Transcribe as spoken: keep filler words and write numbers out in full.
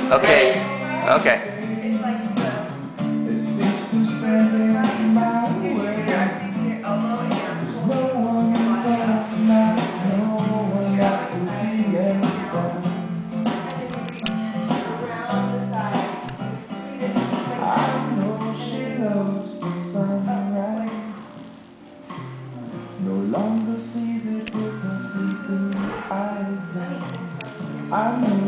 Okay. Okay. It seems to stand in my way. There's no one in front, no one else to be left. I know she loves the sunrise, no longer sees it with her sleeping eyes. And I know